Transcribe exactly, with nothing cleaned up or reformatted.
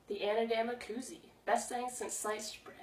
The Anadama Coozie, best thing since sliced bread.